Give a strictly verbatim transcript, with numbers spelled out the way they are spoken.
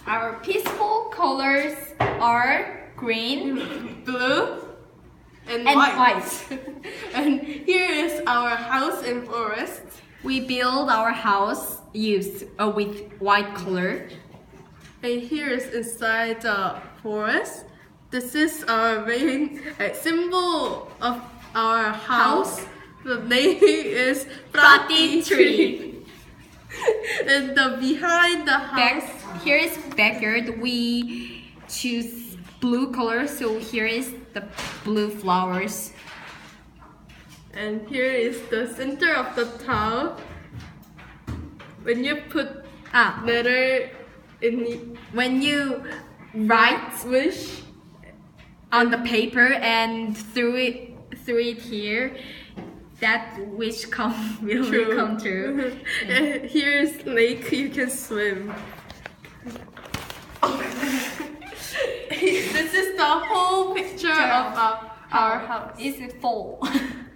Our peaceful colors are green, blue, and, and white. white. And here is our house in forest. We build our house used uh, with white color. And here is inside the forest. This is our main uh, symbol of our house. house. The name is Birdie tree. And the behind the house. Back, here is backyard. We choose blue color, so here is the blue flowers. And here is the center of the town. When you put ah. letter in, when you write wish on the paper and through it through it here, that wish come will true. come true. And here's lake, you can swim. This is the whole picture of our, our house. It's full.